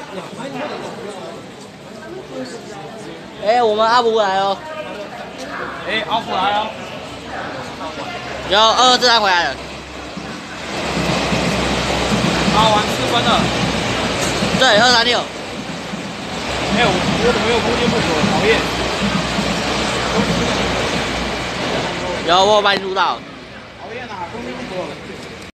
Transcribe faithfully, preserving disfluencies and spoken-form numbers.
哎、欸，我们阿福来哦。 哎、欸，阿福来了。 有二二自然回来了。 打完四分了。 对，二三六。 哎、欸，我我怎么又空间不足？讨厌。 有，我有帮你录到。